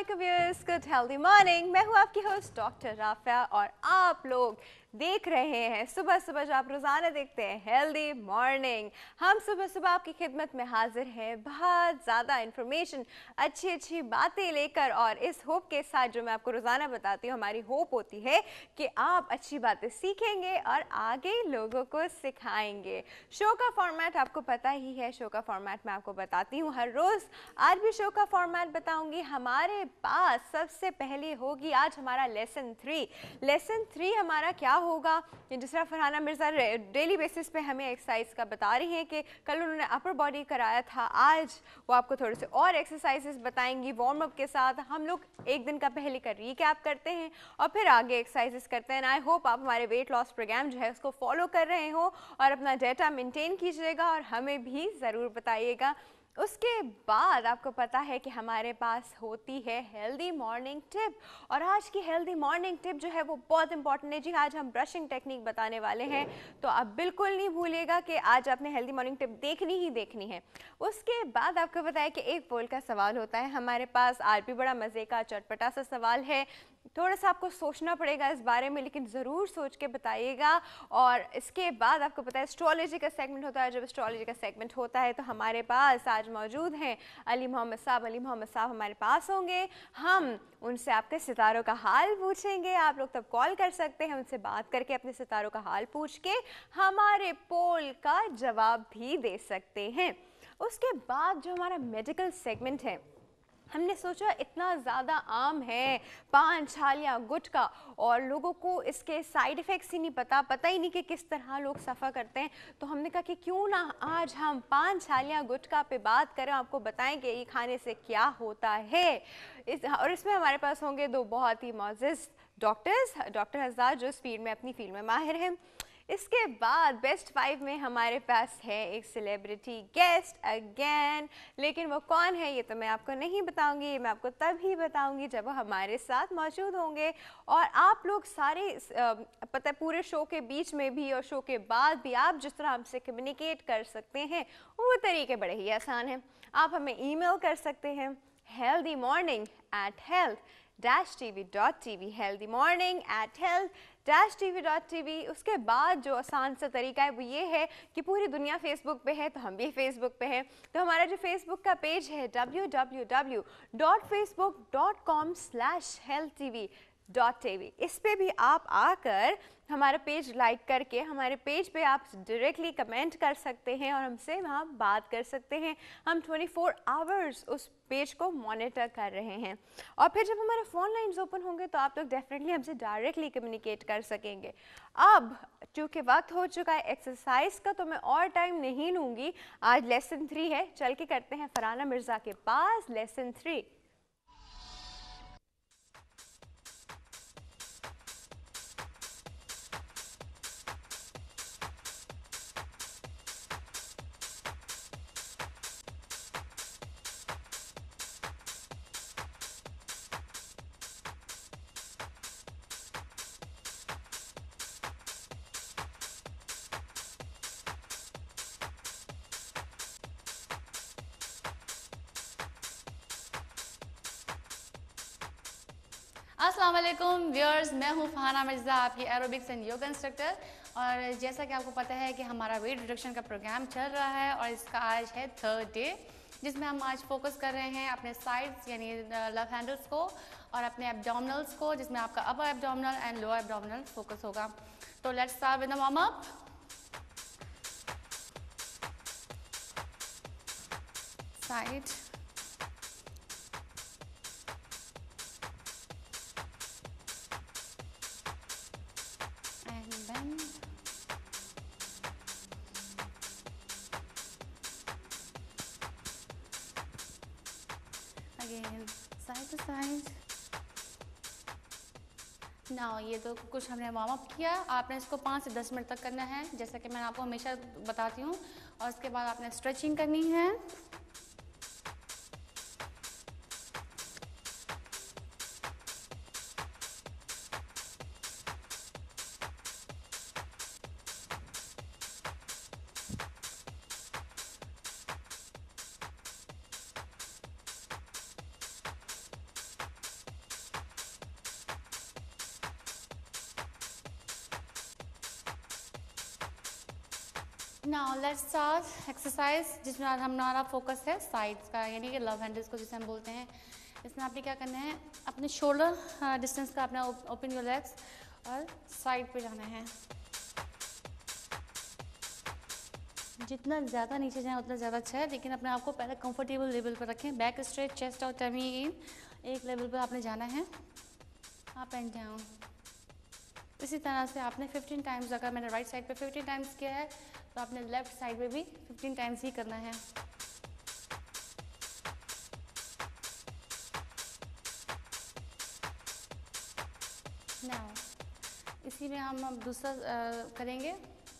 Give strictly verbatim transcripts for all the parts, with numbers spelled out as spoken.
वालेकुम viewers, good healthy morning. मैं हूँ आपकी होस्ट डॉक्टर राफिया और आप लोग देख रहे हैं सुबह सुबह जो आप रोज़ाना देखते हैं हेल्दी मॉर्निंग। हम सुबह सुबह आपकी खिदमत में हाजिर हैं बहुत ज़्यादा इन्फॉर्मेशन, अच्छी अच्छी बातें लेकर, और इस होप के साथ जो मैं आपको रोज़ाना बताती हूँ, हमारी होप होती है कि आप अच्छी बातें सीखेंगे और आगे लोगों को सिखाएंगे। शो का फॉर्मेट आपको पता ही है, शो का फॉर्मेट मैं आपको बताती हूँ हर रोज़। आज भी शो का फॉर्मेट बताऊँगी। हमारे पास सबसे पहले होगी आज हमारा लेसन थ्री। लेसन थ्री हमारा क्या होगा, जिस तरह फरहाना मिर्ज़ा डेली बेसिस पे हमें एक्सरसाइज का बता रही हैं कि कल उन्होंने अपर बॉडी कराया था, आज वो आपको थोड़े से और एक्सरसाइजेस बताएंगी वार्म अप के साथ। हम लोग एक दिन का पहले का रिकैप करते हैं और फिर आगे एक्सरसाइजेस करते हैं। आई होप आप हमारे वेट लॉस प्रोग्राम जो है उसको फॉलो कर रहे हो और अपना डेटा मेंटेन कीजिएगा और हमें भी ज़रूर बताइएगा। उसके बाद आपको पता है कि हमारे पास होती है हेल्दी मॉर्निंग टिप, और आज की हेल्दी मॉर्निंग टिप जो है वो बहुत इंपॉर्टेंट है जी। आज हम ब्रशिंग टेक्निक बताने वाले हैं, तो आप बिल्कुल नहीं भूलिएगा कि आज आपने हेल्दी मॉर्निंग टिप देखनी ही देखनी है। उसके बाद आपको पता है कि एक पोल का सवाल होता है हमारे पास। आज भी बड़ा मज़े का चटपटा सा सवाल है, थोड़ा सा आपको सोचना पड़ेगा इस बारे में, लेकिन ज़रूर सोच के बताइएगा। और इसके बाद आपको पता है एस्ट्रोलॉजी का सेगमेंट होता है। जब एस्ट्रोलॉजी का सेगमेंट होता है तो हमारे पास आज मौजूद हैं अली मोहम्मद साहब। अली मोहम्मद साहब हमारे पास होंगे, हम उनसे आपके सितारों का हाल पूछेंगे। आप लोग तब कॉल कर सकते हैं, उनसे बात करके अपने सितारों का हाल पूछ के हमारे पोल का जवाब भी दे सकते हैं। उसके बाद जो हमारा मेडिकल सेगमेंट है, हमने सोचा इतना ज़्यादा आम है पान, छालियाँ, गुटखा, और लोगों को इसके साइड इफ़ेक्ट्स ही नहीं पता, पता ही नहीं कि किस तरह लोग सफ़र करते हैं। तो हमने कहा कि क्यों ना आज हम पान, छालियाँ, गुटखा पे बात करें, आपको बताएं कि ये खाने से क्या होता है। इस और इसमें हमारे पास होंगे दो बहुत ही मोअज़्ज़ज़ डॉक्टर्स, डॉक्टर हज़ार जो इस फील्ड में अपनी फील्ड में माहिर हैं। इसके बाद बेस्ट फाइव में हमारे पास है एक सेलिब्रिटी गेस्ट अगेन, लेकिन वो कौन है ये तो मैं आपको नहीं बताऊंगी, मैं आपको तभी बताऊंगी जब वो हमारे साथ मौजूद होंगे। और आप लोग सारे पता है पूरे शो के बीच में भी और शो के बाद भी आप जिस तरह हमसे कम्युनिकेट कर सकते हैं वो तरीके बड़े ही आसान हैं। आप हमें ईमेल कर सकते हैं healthy morning at health dash T V dot T V, healthy morning at health dash T V dot T V. उसके बाद जो आसान सा तरीका है वो ये है कि पूरी दुनिया फेसबुक पे है तो हम भी फेसबुक पे हैं। तो हमारा जो फेसबुक का पेज है W W W dot Facebook dot com slash health T V dot T V, इस पे भी आप आकर हमारा पेज लाइक करके हमारे पेज पे आप डायरेक्टली कमेंट कर सकते हैं और हमसे वहाँ बात कर सकते हैं। हम चौबीस आवर्स उस पेज को मॉनिटर कर रहे हैं, और फिर जब हमारे फ़ोन लाइन्स ओपन होंगे तो आप लोग डेफिनेटली हमसे डायरेक्टली कम्युनिकेट कर सकेंगे। अब चूँकि वक्त हो चुका है एक्सरसाइज का तो मैं और टाइम नहीं लूँगी। आज लेसन थ्री है, चल के करते हैं फरहाना मिर्ज़ा के पास लेसन थ्री। अस्सलाम वालेकुम व्यूअर्स, मैं हूँ फरहाना मिर्ज़ा, आपकी एरोबिक्स एंड योगा इंस्ट्रक्टर। और जैसा कि आपको पता है कि हमारा वेट रिडक्शन का प्रोग्राम चल रहा है और इसका आज है थर्ड डे, जिसमें हम आज फोकस कर रहे हैं अपने साइड्स यानी लेफ्ट हैंडल्स को और अपने एब्डोमिनल्स को, जिसमें आपका upper abdominal and lower abdominal focus होगा। तो let's start with the warm up. Side again side to side। Now ये तो कुछ हमने वार्म अप किया, आपने इसको पाँच से दस मिनट तक करना है जैसा कि मैं आपको हमेशा बताती हूँ, और उसके बाद आपने स्ट्रेचिंग करनी है। नाउ लेट्स स्टार्ट एक्सरसाइज, जिसमें आज हमारा फोकस है साइड्स का, यानी कि लव हैंडल्स को जिसे हम बोलते हैं। इसमें आपने क्या करना है, अपने शोल्डर डिस्टेंस का अपना ओपन योर लेग्स और साइड पे जाना है। जितना ज़्यादा नीचे जाए उतना ज़्यादा अच्छा है, लेकिन अपने आप को पहले कंफर्टेबल लेवल पर रखें। बैक स्ट्रेट, चेस्ट और टमी इन, एक लेवल पर आपने जाना है, अप एंड डाउन। इसी तरह से आपने फिफ्टीन टाइम्स, अगर मैंने राइट साइड पे फिफ्टीन टाइम्स किया है तो आपने लेफ्ट साइड पे भी फिफ्टीन टाइम्स ही करना है। नाउ इसी में हम अब दूसरा uh, करेंगे।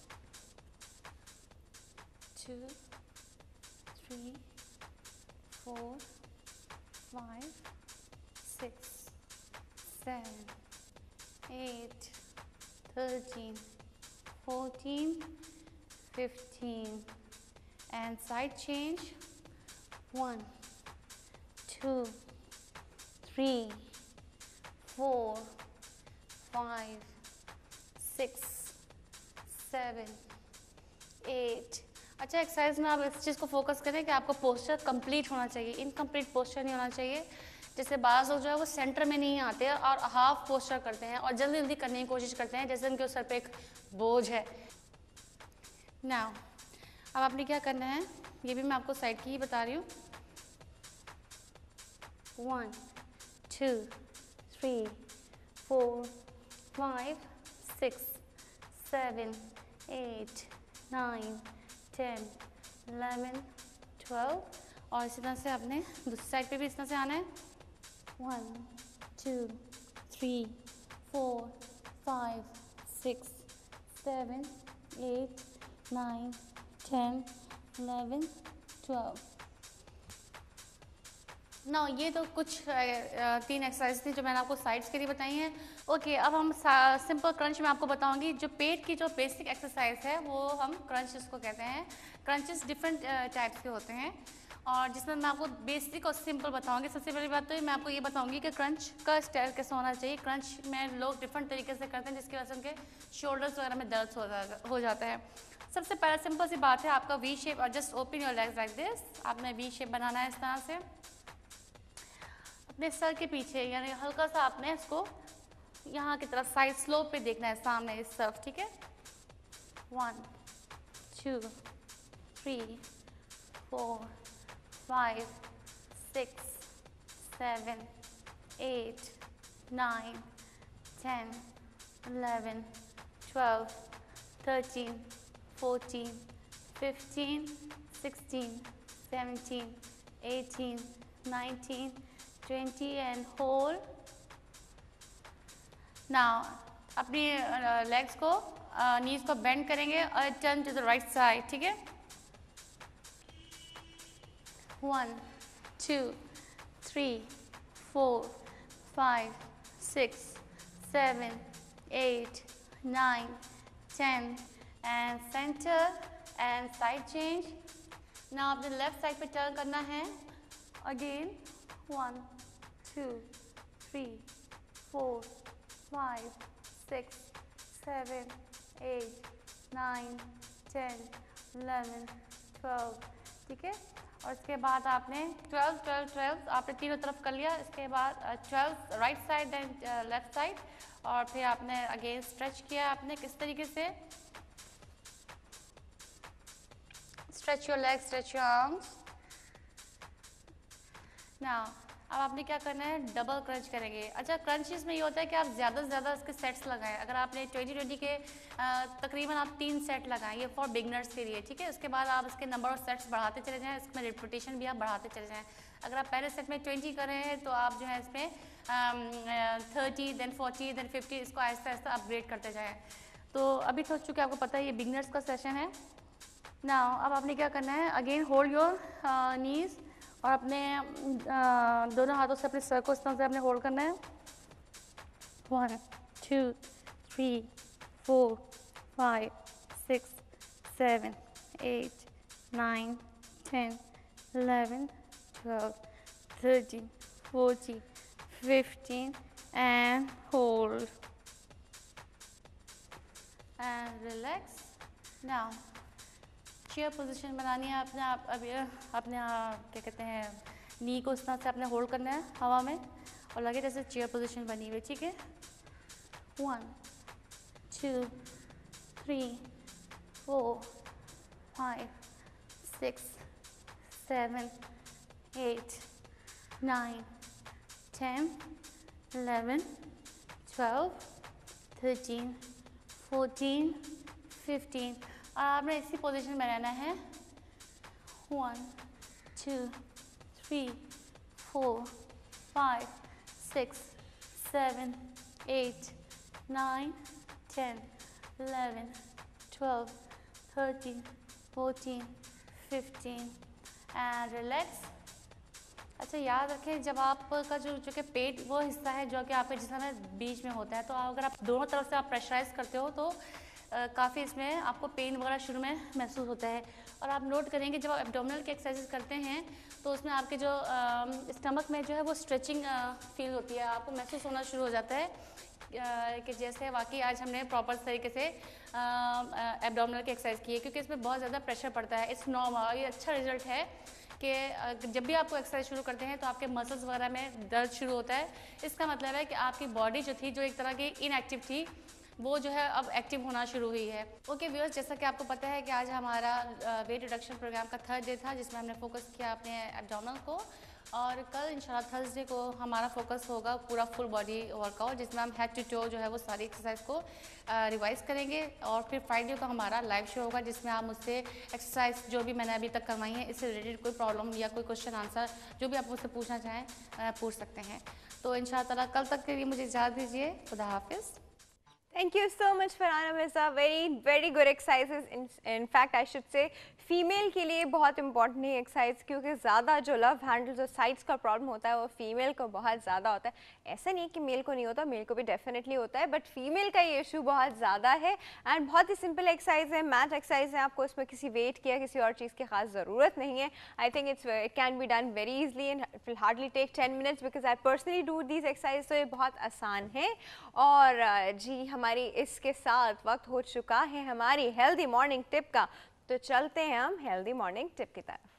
Two, three, four, five, six, seven, eight, thirteen, fourteen, fifteen, and side change. One, two, three, four, five, six, seven, eight. अच्छा, एक्सरसाइज में आप इस चीज़ को फोकस करें कि आपका पोस्चर कंप्लीट होना चाहिए, इनकम्प्लीट पोस्चर नहीं होना चाहिए। जैसे बाज लोग जो है वो सेंटर में नहीं आते हैं और हाफ पोस्चर करते हैं और जल्दी जल्दी करने की कोशिश करते हैं, जैसे उनके सर पे एक बोझ है। नाउ अब आपने क्या करना है, ये भी मैं आपको साइड की ही बता रही हूँ। One, two, three, four, five, six, seven, eight, nine, ten, eleven, twelve, और इसी तरह से आपने दूसरी साइड पे भी इस तरह से आना है। One, two, three, four, five, six, seven, eight, nine, ten, eleven, twelve. ना ये तो कुछ तीन एक्सरसाइज थी जो मैंने आपको साइड्स के लिए बताई हैं। ओके, अब हम सिंपल क्रंच में आपको बताऊंगी। जो पेट की जो बेसिक एक्सरसाइज है वो हम क्रंच इसको कहते हैं। क्रंचेस डिफरेंट टाइप्स के होते हैं और जिसमें मैं आपको बेसिक और सिंपल बताऊंगी। सबसे पहली बात तो मैं आपको ये बताऊंगी कि क्रंच का स्टाइल कैसे होना चाहिए। क्रंच में लोग डिफरेंट तरीके से करते हैं जिसकी वजह से उनके शोल्डर्स वगैरह में दर्द हो जा हो जाता है। सबसे पहले सिंपल सी बात है, आपका वी शेप और just open your legs like this. आपने वी शेप बनाना है इस तरह से अपने सर के पीछे, यानी हल्का सा आपने इसको यहाँ की तरफ साइड स्लोप पे देखना है, सामने इस तरफ, ठीक है। One, two, three, four, five, six, seven, eight, nine, ten, eleven, twelve, thirteen, fourteen, fifteen, sixteen, seventeen, eighteen, nineteen, twenty and hold. Now अपनी लेग्स को नीज को बेंड करेंगे और turn to the right side, ठीक है। One, two, three, four, five, six, seven, eight, nine, ten and centre and side change. Now अपने left side पे turn करना है। Again one, two, three, four, five, six, seven, eight, nine, ten, eleven, twelve, ठीक है। और इसके बाद आपने ट्वेल्व ट्वेल्व ट्वेल्व आपने तीनों तरफ कर लिया। इसके बाद twelve right side and left side, और फिर आपने अगेन स्ट्रेच किया। आपने किस तरीके से stretch your legs, stretch your arms. Now अब आपने क्या करना है, डबल क्रंच करेंगे। अच्छा, क्रंचेस में ये होता है कि आप ज़्यादा से ज़्यादा इसके सेट्स लगाएं। अगर आपने ट्वेंटी ट्वेंटी के तकरीबन आप तीन सेट लगाएं, ये फॉर बिगनर्स के लिए, ठीक है। उसके बाद आप इसके नंबर ऑफ सेट्स बढ़ाते चले जाएं, इसमें रिपीटेशन भी आप बढ़ाते चले जाएं। अगर आप पहले सेट में ट्वेंटी कर रहे हैं तो आप जो है इसमें thirty, then forty, then fifty, इसको आहिस्ता आहिस्ता अपग्रेड करते जाएँ। तो अभी तो चूँकि आपको पता है ये बिगनर्स का सेशन है। नाउ अब आपने क्या करना है, अगेन होल्ड योर नीज और अपने आ, दोनों हाथों से अपने सर को इस तरह से आपने होल्ड करना है। One, two, three, four, five, six, seven, eight, nine, ten, eleven, twelve, thirteen, fourteen, fifteen and hold and relax. Now chair position बनानी है अपने आप, अभी अपने क्या कहते हैं नी को इस तरह से अपने होल्ड करना है हवा में और लगे जैसे चेयर पोजीशन बनी हुई, ठीक है। One two three four five six seven eight nine ten eleven twelve thirteen fourteen fifteen और आपने इसी पोजीशन में रहना है। One two three four five six seven eight nine ten eleven twelve thirteen fourteen fifteen and relax. अच्छा याद रखें, जब आपका जो जो कि पेट वो हिस्सा है जो कि आपके जिस्म में बीच में होता है, तो अगर आप दोनों तरफ से आप प्रेशराइज करते हो तो काफ़ी इसमें आपको पेन वगैरह शुरू में महसूस होता है। और आप नोट करेंगे जब आप एब्डोमिनल की एक्सरसाइज करते हैं तो उसमें आपके जो स्टमक में जो है वो स्ट्रेचिंग फील होती है, आपको महसूस होना शुरू हो जाता है कि जैसे वाकई आज हमने प्रॉपर तरीके से एब्डोमिनल की एक्सरसाइज की है, क्योंकि इसमें बहुत ज़्यादा प्रेशर पड़ता है। इट्स नॉर्मल, ये अच्छा रिजल्ट है कि जब भी आपको एक्सरसाइज शुरू करते हैं तो आपके मसल्स वगैरह में दर्द शुरू होता है। इसका मतलब है कि आपकी बॉडी जो थी, जो एक तरह की इनएक्टिव थी, वो जो है अब एक्टिव होना शुरू हुई है। ओके व्यूअर्स, जैसा कि आपको पता है कि आज हमारा वेट रिडक्शन प्रोग्राम का थर्ड डे था, जिसमें हमने फोकस किया अपने एब्डोमिनल को, और कल इंशाल्लाह थर्सडे को हमारा फोकस होगा पूरा फुल बॉडी वर्कआउट, जिसमें हम हेड टू टो जो है वो सारी एक्सरसाइज को रिवाइज करेंगे। और फिर फ्राइडे को हमारा लाइव शो होगा, जिसमें आप मुझसे एक्सरसाइज जो भी मैंने अभी तक करवाई है इससे रिलेटेड कोई प्रॉब्लम या कोई क्वेश्चन आंसर जो भी आप मुझसे पूछना चाहें पूछ सकते हैं। तो इंशाल्लाह कल तक के लिए मुझे इजाज़त दीजिए। खुदा हाफिज़। Thank you so much Farhana Mirza, very very good exercises. in, in fact I should say female के लिए बहुत इंपॉर्टेंट है एक्सरसाइज, क्योंकि ज़्यादा जो लव हैंडल जो साइड्स का प्रॉब्लम होता है वो फीमेल को बहुत ज़्यादा होता है। ऐसा नहीं कि मेल को नहीं होता, मेल को भी डेफिनेटली होता है, बट फीमेल का ये इशू बहुत ज़्यादा है। एंड बहुत ही सिंपल एक्सरसाइज है, मैट एक्सरसाइज है, आपको इसमें किसी वेट की या किसी और चीज़ की खास ज़रूरत नहीं है। I think it's it can be done very easily and it will hardly take ten minutes because I personally do these exercise, तो ये बहुत आसान है। और जी हमारी इसके साथ वक्त हो चुका है हमारी हेल्दी मॉर्निंग टिप का, तो चलते हैं हम हेल्दी मॉर्निंग टिप की तरफ।